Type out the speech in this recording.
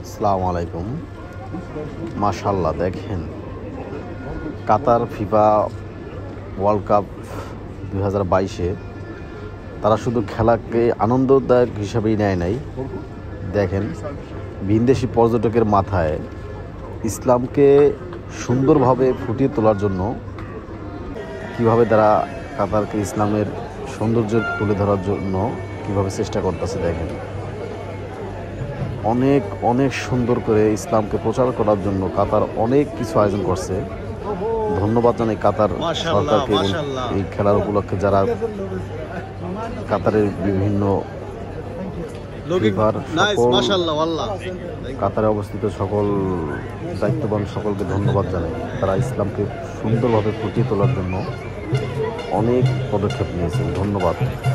আসসালামু আলাইকুম। মাশাআল্লাহ, দেখেন কাতার ফিফা ওয়ার্ল্ড কাপ 2022-এ তারা শুধু খেলাকে আনন্দদায়ক হিসাবেই নেয় নাই। দেখেন ভিনদেশি পর্যটকের মাথায় ইসলামকে সুন্দরভাবে ফুটিয়ে তোলার জন্য কীভাবে তারা কাতারকে ইসলামের সৌন্দর্য তুলে ধরার জন্য কীভাবে চেষ্টা করতেছে। দেখেন অনেক অনেক সুন্দর করে ইসলামকে প্রচার করার জন্য কাতার অনেক কিছু আয়োজন করছে। ধন্যবাদ জানাই কাতার সরকারকে এবং এই খেলার উপলক্ষে যারা কাতারের বিভিন্ন কাতারে অবস্থিত সকল দায়িত্ববান সকলকে ধন্যবাদ জানাই। তারা ইসলামকে সুন্দরভাবে ফুটিয়ে তোলার জন্য অনেক পদক্ষেপ নিয়েছেন। ধন্যবাদ।